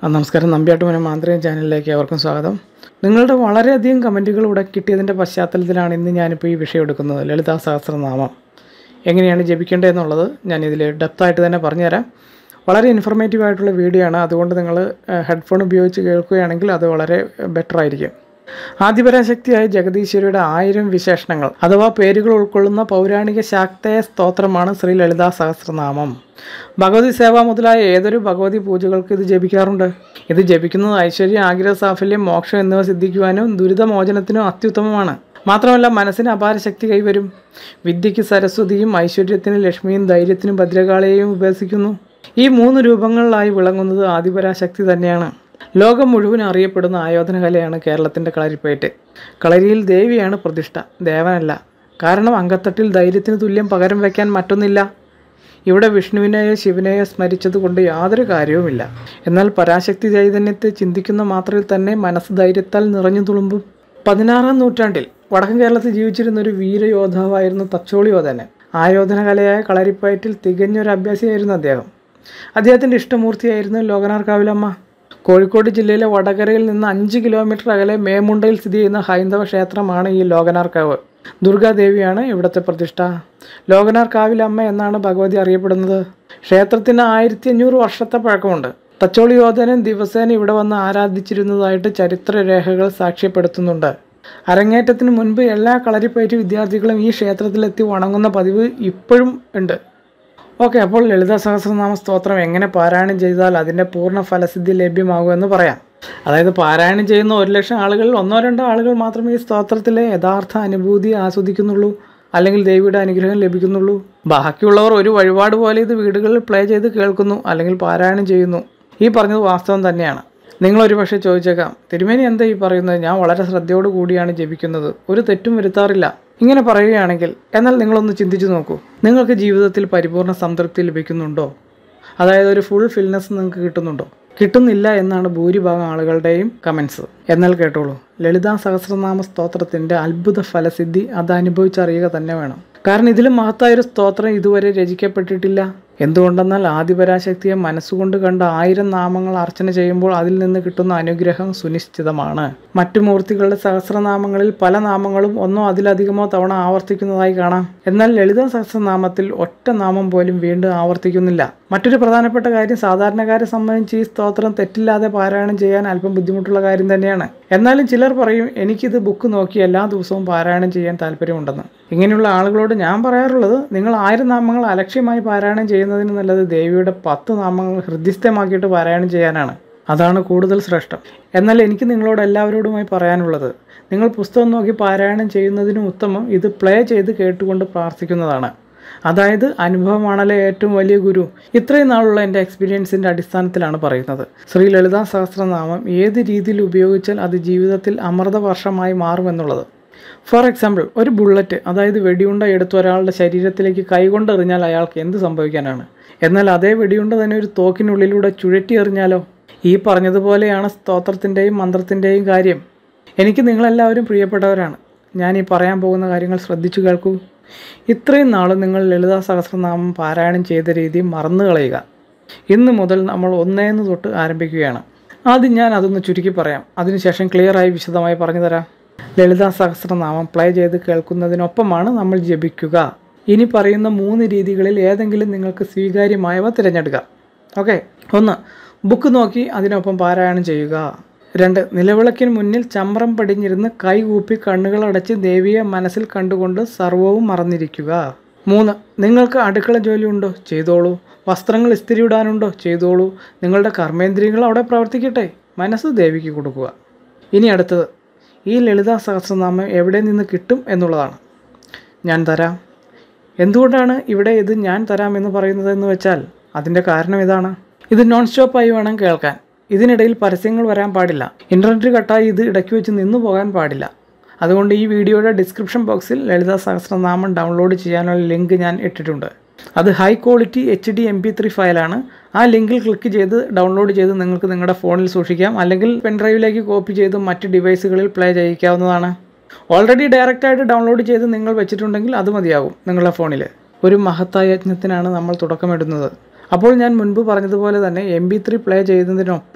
നമസ്കാരം. നമ്പ്യാട്ടുമനം മാന്ത്രികം ചാനലിലേക്ക് അവർക്കും സ്വാഗതം. നിങ്ങളുടെ വളരെയധികം കമൻറ്റുകൾ ഇവിടെ കിട്ടിയതിൻ്റെ പശ്ചാത്തലത്തിലാണ് ഇന്ന് ഞാനിപ്പോൾ ഈ വിഷയം എടുക്കുന്നത്. ലളിതാ സഹസ്രനാമം എങ്ങനെയാണ് ജപിക്കേണ്ടതെന്നുള്ളത് ഞാനിതിൽ ഡെപ്തായിട്ട് തന്നെ പറഞ്ഞുതരാം. വളരെ ഇൻഫർമേറ്റീവ് ആയിട്ടുള്ള വീഡിയോ ആണ്. അതുകൊണ്ട് നിങ്ങൾ ഹെഡ്ഫോൺ ഉപയോഗിച്ച് കേൾക്കുകയാണെങ്കിൽ അത് വളരെ ബെറ്റർ ആയിരിക്കും. ആദിപരാശക്തിയായ ജഗദീശ്വരിയുടെ 1000 വിശേഷണങ്ങൾ അഥവാ പേരുകൾ ഉൾക്കൊള്ളുന്ന പൗരാണിക ശാക്തേയ സ്തോത്രമാണ് ശ്രീ ലളിതാ സഹസ്രനാമം. ഭഗവതി സേവ മുതലായ ഏതൊരു ഭഗവതി പൂജകൾക്ക് ഇത് ജപിക്കാറുണ്ട്. ഇത് ജപിക്കുന്നത് ഐശ്വര്യം, ആഗ്രഹ സാഫല്യം, മോക്ഷം എന്നിവ സിദ്ധിക്കുവാനും ദുരിതമോചനത്തിനും അത്യുത്തമമാണ്. മാത്രമല്ല മനസ്സിന് അപാര ശക്തി കൈവരും. വിദ്യയ്ക്ക് സരസ്വതിയും, ഐശ്വര്യത്തിന് ലക്ഷ്മിയും, ധൈര്യത്തിനും ഭദ്രകാളിയെയും ഉപാസിക്കുന്നു. ഈ 3 രൂപങ്ങളിലായി വിളങ്ങുന്നത് ആദിപരാശക്തി തന്നെയാണ്. ലോകം മുഴുവൻ അറിയപ്പെടുന്ന ആയോധന കലയാണ് കേരളത്തിൻ്റെ കളരിപ്പയറ്റ്. കളരിയിൽ ദേവിയാണ് പ്രതിഷ്ഠ, ദേവനല്ല. കാരണം അങ്കത്തട്ടിൽ ധൈര്യത്തിന് തുല്യം പകരം വയ്ക്കാൻ മറ്റൊന്നില്ല. ഇവിടെ വിഷ്ണുവിനെയോ ശിവനെയോ സ്മരിച്ചതുകൊണ്ട് യാതൊരു കാര്യവുമില്ല. എന്നാൽ പരാശക്തി ചൈതന്യത്തെ ചിന്തിക്കുന്ന മാത്രയിൽ തന്നെ മനസ്സ് ധൈര്യത്താൽ നിറഞ്ഞു തുളുമ്പും. 16-ാം നൂറ്റാണ്ടിൽ വടക്കൻ കേരളത്തിൽ ജീവിച്ചിരുന്ന ഒരു വീരയോദ്ധാവായിരുന്നു തച്ചോളിയോധനൻ. ആയോധന കലയായ കളരിപ്പയറ്റിൽ തികഞ്ഞൊരു അഭ്യാസിയായിരുന്നു അദ്ദേഹം. അദ്ദേഹത്തിൻ്റെ ഇഷ്ടമൂർത്തിയായിരുന്നു ലോകനാർക്കാവിലമ്മ. കോഴിക്കോട് ജില്ലയിലെ വടകരയിൽ നിന്ന് 5 കിലോമീറ്റർ അകലെ മേമുണ്ടയിൽ സ്ഥിതി ചെയ്യുന്ന ഹൈന്ദവ ക്ഷേത്രമാണ് ഈ ലോകനാർക്കാവ്. ദുർഗാദേവിയാണ് ഇവിടുത്തെ പ്രതിഷ്ഠ. ലോകനാർക്കാവിലമ്മ എന്നാണ് ഭഗവതി അറിയപ്പെടുന്നത്. ക്ഷേത്രത്തിന് 1500 വർഷത്തെ പഴക്കമുണ്ട്. തച്ചോളിയോധനൻ ദിവസേന ഇവിടെ വന്ന് ആരാധിച്ചിരുന്നതായിട്ട് ചരിത്രരേഖകൾ സാക്ഷ്യപ്പെടുത്തുന്നുണ്ട്. അരങ്ങേറ്റത്തിന് മുൻപ് എല്ലാ കളരിപ്പയറ്റ് വിദ്യാർത്ഥികളും ഈ ക്ഷേത്രത്തിലെത്തി വണങ്ങുന്ന പതിവ് ഇപ്പോഴും ഉണ്ട്. ഓക്കെ, അപ്പോൾ ലളിതാ സഹസ്രനാമ സ്തോത്രം എങ്ങനെ പാരായണം ചെയ്താൽ അതിൻ്റെ പൂർണ്ണ ഫലസിദ്ധി ലഭ്യമാകുമെന്ന് പറയാം. അതായത് പാരായണം ചെയ്യുന്ന 1,00,000 ആളുകളിൽ 1-2 ആളുകൾ മാത്രമേ ഈ സ്തോത്രത്തിലെ യഥാർത്ഥ അനുഭൂതി ആസ്വദിക്കുന്നുള്ളൂ, അല്ലെങ്കിൽ ദേവിയുടെ അനുഗ്രഹം ലഭിക്കുന്നുള്ളൂ. ബാക്കിയുള്ളവർ ഒരു വഴിപാട് പോലെ ഇത് വീടുകളിൽ പ്ലേ ചെയ്ത് കേൾക്കുന്നു അല്ലെങ്കിൽ പാരായണം ചെയ്യുന്നു. ഈ പറഞ്ഞത് വാസ്തവം തന്നെയാണ്. നിങ്ങളൊരു പക്ഷേ ചോദിച്ചേക്കാം, തിരുമേനി എന്താ ഈ പറയുന്നത്? ഞാൻ വളരെ ശ്രദ്ധയോടു കൂടിയാണ് ജപിക്കുന്നത്, ഒരു തെറ്റും വരുത്താറില്ല. ഇങ്ങനെ പറയുകയാണെങ്കിൽ എന്നാൽ നിങ്ങളൊന്ന് ചിന്തിച്ചു നോക്കൂ. നിങ്ങൾക്ക് ജീവിതത്തിൽ പരിപൂർണ്ണ സംതൃപ്തി ലഭിക്കുന്നുണ്ടോ? അതായത് ഒരു ഫുൾ ഫിൽനെസ് നിങ്ങൾക്ക് കിട്ടുന്നുണ്ടോ? കിട്ടുന്നില്ല എന്നാണ് ഭൂരിഭാഗം ആളുകളുടെയും കമൻസ്. എന്നാൽ കേട്ടോളൂ, ലളിതാ സഹസ്രനാമ സ്തോത്രത്തിൻ്റെ അത്ഭുത ഫലസിദ്ധി അത് അനുഭവിച്ചറിയുക തന്നെ വേണം. കാരണം ഇതിലും മഹത്തായൊരു സ്തോത്രം ഇതുവരെ രചിക്കപ്പെട്ടിട്ടില്ല. എന്തുകൊണ്ടെന്നാൽ ആദിപരാശക്തിയെ മനസ്സുകൊണ്ട് കണ്ട 1000 നാമങ്ങൾ അർച്ചന ചെയ്യുമ്പോൾ അതിൽ നിന്ന് കിട്ടുന്ന അനുഗ്രഹം സുനിശ്ചിതമാണ്. മറ്റു മൂർത്തികളുടെ സഹസ്രനാമങ്ങളിൽ പല നാമങ്ങളും ഒന്നോ അതിലധികമോ തവണ ആവർത്തിക്കുന്നതായി കാണാം. എന്നാൽ ലളിതാ സഹസ്രനാമത്തിൽ ഒറ്റ നാമം പോലും വീണ്ടും ആവർത്തിക്കുന്നില്ല. മറ്റൊരു പ്രധാനപ്പെട്ട കാര്യം, സാധാരണക്കാരെ സംബന്ധിച്ച് ഈ സ്തോത്രം തെറ്റില്ലാതെ പാരായണം ചെയ്യാൻ അല്പം ബുദ്ധിമുട്ടുള്ള കാര്യം തന്നെയാണ്. എന്നാലും ചിലർ പറയും, എനിക്കിത് ബുക്ക് നോക്കി എല്ലാ ദിവസവും പാരായണം ചെയ്യാൻ താല്പര്യമുണ്ടെന്ന്. ഇങ്ങനെയുള്ള ആളുകളോട് ഞാൻ പറയാറുള്ളത്, നിങ്ങൾ 1000 നാമങ്ങൾ അലക്ഷ്യമായി പാരായണം ചെയ്യുന്നതിന് നല്ലത് ദേവിയുടെ 10 നാമങ്ങൾ ഹൃദ്യസ്ഥമാക്കിയിട്ട് പാരായണം ചെയ്യാനാണ്. അതാണ് കൂടുതൽ ശ്രേഷ്ഠം. എന്നാൽ എനിക്ക് നിങ്ങളോട് എല്ലാവരോടുമായി പറയാനുള്ളത്, നിങ്ങൾ പുസ്തകം നോക്കി പാരായണം ചെയ്യുന്നതിനും ഉത്തമം ഇത് പ്ലേ ചെയ്ത് കേട്ടുകൊണ്ട് പ്രാർത്ഥിക്കുന്നതാണ്. അതായത് അനുഭവമാണല്ലോ ഏറ്റവും വലിയ ഗുരു. ഇത്രയും നാളുള്ള എൻ്റെ എക്സ്പീരിയൻസിൻ്റെ അടിസ്ഥാനത്തിലാണ് പറയുന്നത്. ശ്രീ ലളിതാ സഹസ്രനാമം ഏത് രീതിയിൽ ഉപയോഗിച്ചാൽ അത് ജീവിതത്തിൽ അമൃതവർഷമായി മാറുമെന്നുള്ളത്. ഫോർ എക്സാമ്പിൾ, ഒരു ബുള്ളറ്റ് അതായത് വെടിയുണ്ട എടുത്ത് ഒരാളുടെ ശരീരത്തിലേക്ക് കൈകൊണ്ടെറിഞ്ഞാൽ അയാൾക്ക് എന്ത് സംഭവിക്കാനാണ്? എന്നാൽ അതേ വെടിയുണ്ട തന്നെ ഒരു തോക്കിനുള്ളിലൂടെ ചുഴറ്റി എറിഞ്ഞാലോ? ഈ പറഞ്ഞതുപോലെയാണ് സ്തോത്രത്തിൻ്റെയും മന്ത്രത്തിൻ്റെയും കാര്യം. എനിക്ക് നിങ്ങളെല്ലാവരും പ്രിയപ്പെട്ടവരാണ്. ഞാൻ ഈ പറയാൻ പോകുന്ന കാര്യങ്ങൾ ശ്രദ്ധിച്ചു കേൾക്കൂ. ഇത്രയും നാളും നിങ്ങൾ ലളിതാ സഹസ്രനാമം പാരായണം ചെയ്ത രീതി മറന്നു കളയുക. ഇന്ന് മുതൽ നമ്മൾ 1 തൊട്ട് ആരംഭിക്കുകയാണ്. ആദ്യം ഞാൻ അതൊന്ന് ചുരുക്കി പറയാം, അതിനുശേഷം ക്ലിയറായി വിശദമായി പറഞ്ഞു തരാം. ലളിതാ സഹസ്രനാമം പ്ലേ ചെയ്ത് കേൾക്കുന്നതിനൊപ്പമാണ് നമ്മൾ ജപിക്കുക. ഇനി പറയുന്ന 3 രീതികളിൽ ഏതെങ്കിലും നിങ്ങൾക്ക് സ്വീകാര്യമായവ തിരഞ്ഞെടുക്കുക. ഓക്കെ. 1. ബുക്ക് നോക്കി അതിനൊപ്പം പാരായണം ചെയ്യുക. 2. നിലവിളക്കിന് മുന്നിൽ ചമ്രം പടിഞ്ഞിരുന്ന് കൈകൂപ്പി കണ്ണുകളടച്ച് ദേവിയെ മനസ്സിൽ കണ്ടുകൊണ്ട് സർവ്വവും മറന്നിരിക്കുക. 3. നിങ്ങൾക്ക് അടുക്കള ജോലിയുണ്ടോ? ചെയ്തോളൂ. വസ്ത്രങ്ങൾ ഇസ്തിരിയിടാനുണ്ടോ? ചെയ്തോളൂ. നിങ്ങളുടെ കർമ്മേന്ദ്രിയങ്ങൾ അവിടെ പ്രവർത്തിക്കട്ടെ. മനസ്സ് ദേവിക്ക് കൊടുക്കുക. ഇനി അടുത്തത്, ഈ ലളിതാ സഹസ്രനാമം എവിടെ നിന്ന് കിട്ടും എന്നുള്ളതാണ്. ഞാൻ തരാം. എന്തുകൊണ്ടാണ് ഇവിടെ ഇത് ഞാൻ തരാം എന്ന് പറയുന്നതെന്ന് വെച്ചാൽ അതിൻ്റെ കാരണം ഇതാണ്. ഇത് നോൺ സ്റ്റോപ്പായി വേണം കേൾക്കാൻ. ഇതിനിടയിൽ പരസ്യങ്ങൾ വരാൻ പാടില്ല. ഇൻ്റർനെറ്റ് കട്ടായി ഇത് ഇടയ്ക്ക് വെച്ച് നിന്നു പോകാൻ പാടില്ല. അതുകൊണ്ട് ഈ വീഡിയോയുടെ ഡിസ്ക്രിപ്ഷൻ ബോക്സിൽ ലളിതാ സഹസ്രനാമം ഡൗൺലോഡ് ചെയ്യാനുള്ള ലിങ്ക് ഞാൻ ഇട്ടിട്ടുണ്ട്. അത് ഹൈ ക്വാളിറ്റി HD MP3 ഫയലാണ്. ആ ലിങ്കിൽ ക്ലിക്ക് ചെയ്ത് ഡൗൺലോഡ് ചെയ്ത് നിങ്ങൾക്ക് നിങ്ങളുടെ ഫോണിൽ സൂക്ഷിക്കാം, അല്ലെങ്കിൽ പെൻഡ്രൈവിലേക്ക് കോപ്പി ചെയ്ത് മറ്റ് ഡിവൈസുകളിൽ പ്ലേ ചെയ്യിക്കാവുന്നതാണ്. ഓൾറെഡി ഡയറക്റ്റായിട്ട് ഡൗൺലോഡ് ചെയ്ത് നിങ്ങൾ വെച്ചിട്ടുണ്ടെങ്കിൽ അത് മതിയാകും നിങ്ങളുടെ ഫോണിൽ. ഒരു മഹത്തായ യജ്ഞത്തിനാണ് നമ്മൾ തുടക്കമിടുന്നത്. അപ്പോൾ ഞാൻ മുൻപ് പറഞ്ഞതുപോലെ തന്നെ MP3 പ്ലേ ചെയ്യുന്നതിനൊപ്പം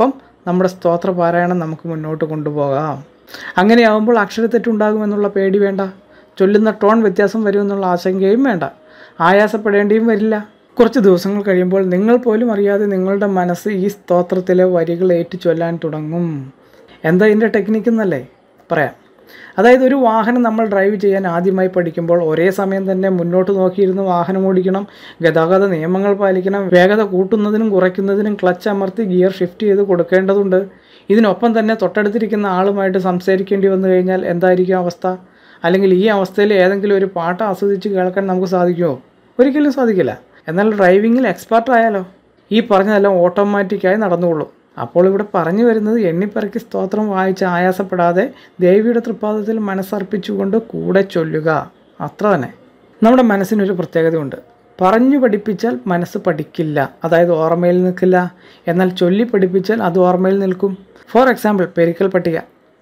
നമ്മുടെ സ്തോത്ര പാരായണം നമുക്ക് മുന്നോട്ട് കൊണ്ടുപോകാം. അങ്ങനെയാവുമ്പോൾ അക്ഷരത്തെറ്റുണ്ടാകുമെന്നുള്ള പേടി വേണ്ട, ചൊല്ലുന്ന ടോൺ വ്യത്യാസം വരുമെന്നുള്ള ആശങ്കയും വേണ്ട, ആയാസപ്പെടേണ്ടിയും വരില്ല. കുറച്ച് ദിവസങ്ങൾ കഴിയുമ്പോൾ നിങ്ങൾ പോലും അറിയാതെ നിങ്ങളുടെ മനസ്സ് ഈ സ്തോത്രത്തിലെ വരികൾ ഏറ്റു ചൊല്ലാൻ തുടങ്ങും. എന്താ ഇതിൻ്റെ ടെക്നിക്ക് എന്നല്ലേ പറയാം. അതായത് ഒരു വാഹനം നമ്മൾ ഡ്രൈവ് ചെയ്യാൻ ആദ്യമായി പഠിക്കുമ്പോൾ ഒരേ സമയം തന്നെ മുന്നോട്ട് നോക്കിയിരുന്ന് വാഹനം ഓടിക്കണം, ഗതാഗത നിയമങ്ങൾ പാലിക്കണം, വേഗത കൂട്ടുന്നതിനും കുറയ്ക്കുന്നതിനും ക്ലച്ച് അമർത്തി ഗിയർ ഷിഫ്റ്റ് ചെയ്ത് കൊടുക്കേണ്ടതുണ്ട്. ഇതിനൊപ്പം തന്നെ തൊട്ടടുത്തിരിക്കുന്ന ആളുമായിട്ട് സംസാരിക്കേണ്ടി വന്നു കഴിഞ്ഞാൽ എന്തായിരിക്കും അവസ്ഥ? അല്ലെങ്കിൽ ഈ അവസ്ഥയിൽ ഏതെങ്കിലും ഒരു പാട്ട് ആസ്വദിച്ച് കേൾക്കാൻ നമുക്ക് സാധിക്കുമോ? ഒരിക്കലും സാധിക്കില്ല. എന്നാൽ ഡ്രൈവിങ്ങിൽ എക്സ്പെർട്ടായാലോ ഈ പറഞ്ഞതെല്ലാം ഓട്ടോമാറ്റിക്കായി നടന്നുകൊള്ളും. അപ്പോൾ ഇവിടെ പറഞ്ഞു വരുന്നത് എണ്ണിപ്പറക്കി സ്തോത്രം വായിച്ച് ആയാസപ്പെടാതെ ദേവിയുടെ തൃപ്പാദത്തിൽ മനസ്സർപ്പിച്ചുകൊണ്ട് കൂടെ ചൊല്ലുക, അത്ര തന്നെ. നമ്മുടെ മനസ്സിനൊരു പ്രത്യേകതയുണ്ട്. പറഞ്ഞു പഠിപ്പിച്ചാൽ മനസ്സ് പഠിക്കില്ല, അതായത് ഓർമ്മയിൽ നിൽക്കില്ല. എന്നാൽ ചൊല്ലി പഠിപ്പിച്ചാൽ അത് ഓർമ്മയിൽ നിൽക്കും. ഫോർ എക്സാമ്പിൾ, പെരിക്കൽ പട്ടിക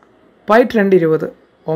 220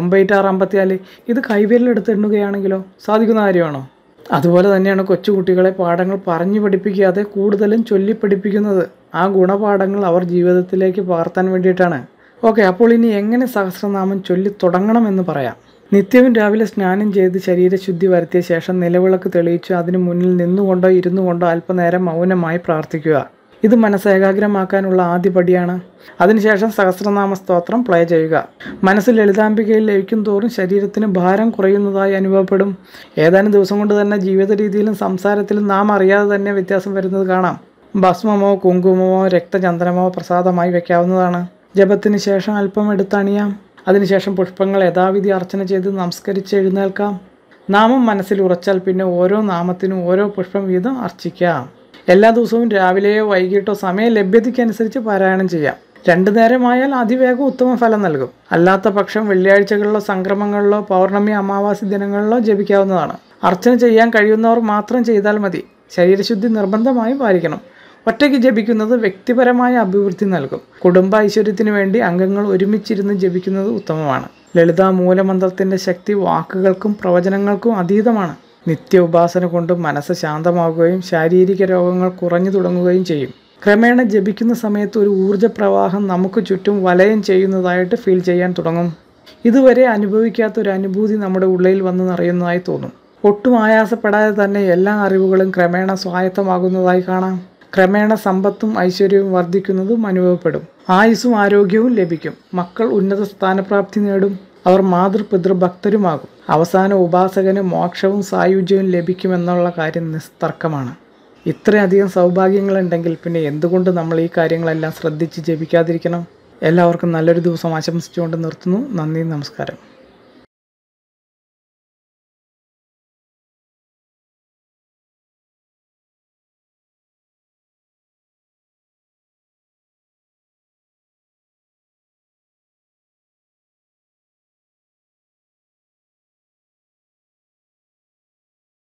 9654 ഇത് കൈവിരലെടുത്ത് എണ്ണുകയാണെങ്കിലോ സാധിക്കുന്ന കാര്യമാണോ? അതുപോലെ തന്നെയാണ് കൊച്ചുകുട്ടികളെ പാഠങ്ങൾ പറഞ്ഞു പഠിപ്പിക്കാതെ കൂടുതലും ചൊല്ലി പഠിപ്പിക്കുന്നത്. ആ ഗുണപാഠങ്ങൾ അവർ ജീവിതത്തിലേക്ക് പകർത്താൻ വേണ്ടിയിട്ടാണ്. ഓക്കെ, അപ്പോൾ ഇനി എങ്ങനെ സഹസ്രനാമം ചൊല്ലി തുടങ്ങണമെന്ന് പറയാം. നിത്യവും രാവിലെ സ്നാനം ചെയ്ത് ശരീരശുദ്ധി വരുത്തിയ ശേഷം നിലവിളക്ക് തെളിയിച്ച് അതിന് മുന്നിൽ നിന്നുകൊണ്ടോ ഇരുന്നു കൊണ്ടോ അല്പനേരം മൗനമായി പ്രാർത്ഥിക്കുക. ഇത് മനസ്സേകാഗ്രമാക്കാനുള്ള ആദ്യ പടിയാണ്. അതിനുശേഷം സഹസ്രനാമ സ്തോത്രം പ്ലേ ചെയ്യുക. മനസ്സ് ലളിതാംബികയിൽ ലയിക്കും തോറും ശരീരത്തിന് ഭാരം കുറയുന്നതായി അനുഭവപ്പെടും. ഏതാനും ദിവസം കൊണ്ട് തന്നെ ജീവിത രീതിയിലും സംസാരത്തിലും നാം അറിയാതെ തന്നെ വ്യത്യാസം വരുന്നത് കാണാം. ഭസ്മമോ കുങ്കുമമോ രക്തചന്ദനമോ പ്രസാദമായി വയ്ക്കാവുന്നതാണ്. ജപത്തിന് ശേഷം അല്പം എടുത്തണിയാം. അതിനുശേഷം പുഷ്പങ്ങൾ യഥാവിധി അർച്ചന ചെയ്ത് നമസ്കരിച്ച് എഴുന്നേൽക്കാം. നാമം മനസ്സിൽ ഉറച്ചാൽ പിന്നെ ഓരോ നാമത്തിനും ഓരോ പുഷ്പം വീതം അർച്ചിക്കാം. എല്ലാ ദിവസവും രാവിലെയോ വൈകിട്ടോ സമയ ലഭ്യതയ്ക്കനുസരിച്ച് പാരായണം ചെയ്യാം. 2 നേരമായാൽ അതിവേഗം ഉത്തമ ഫലം നൽകും. അല്ലാത്ത പക്ഷം വെള്ളിയാഴ്ചകളിലോ സംക്രമങ്ങളിലോ പൗർണമി അമാവാസി ദിനങ്ങളിലോ ജപിക്കാവുന്നതാണ്. അർച്ചന ചെയ്യാൻ കഴിയുന്നവർ മാത്രം ചെയ്താൽ മതി. ശരീരശുദ്ധി നിർബന്ധമായും പാലിക്കണം. ഒറ്റയ്ക്ക് ജപിക്കുന്നത് വ്യക്തിപരമായ അഭിവൃദ്ധി നൽകും. കുടുംബ ഐശ്വര്യത്തിനു വേണ്ടി അംഗങ്ങൾ ഒരുമിച്ചിരുന്ന് ജപിക്കുന്നത് ഉത്തമമാണ്. ലളിതാ മൂലമന്ത്രത്തിൻ്റെ ശക്തി വാക്കുകൾക്കും പ്രവചനങ്ങൾക്കും അതീതമാണ്. നിത്യ ഉപാസന കൊണ്ട് മനസ്സ് ശാന്തമാവുകയും ശാരീരിക രോഗങ്ങൾ കുറഞ്ഞു തുടങ്ങുകയും ചെയ്യും. ക്രമേണ ജപിക്കുന്ന സമയത്ത് ഒരു ഊർജ്ജപ്രവാഹം നമുക്ക് ചുറ്റും വലയം ചെയ്യുന്നതായിട്ട് ഫീൽ ചെയ്യാൻ തുടങ്ങും. ഇതുവരെ അനുഭവിക്കാത്തൊരു അനുഭൂതി നമ്മുടെ ഉള്ളിൽ വന്ന് നിറയുന്നതായി തോന്നും. ഒട്ടും ആയാസപ്പെടാതെ തന്നെ എല്ലാ അറിവുകളും ക്രമേണ സ്വായത്തമാകുന്നതായി കാണാം. ക്രമേണ സമ്പത്തും ഐശ്വര്യവും വർദ്ധിക്കുന്നതും അനുഭവപ്പെടും. ആയുസ്സും ആരോഗ്യവും ലഭിക്കും. മക്കൾ ഉന്നത സ്ഥാനപ്രാപ്തി നേടും. അവർ മാതൃപിതൃഭക്തരുമാകും. അവസാന ഉപാസകന് മോക്ഷവും സായുജ്യവും ലഭിക്കുമെന്നുള്ള കാര്യം നിസ്തർക്കമാണ്. ഇത്രയധികം സൗഭാഗ്യങ്ങളുണ്ടെങ്കിൽ പിന്നെ എന്തുകൊണ്ട് നമ്മൾ ഈ കാര്യങ്ങളെല്ലാം ശ്രദ്ധിച്ച് ജപിക്കാതിരിക്കണം? എല്ലാവർക്കും നല്ലൊരു ദിവസം ആശംസിച്ചുകൊണ്ട് നിർത്തുന്നു. നന്ദി, നമസ്കാരം.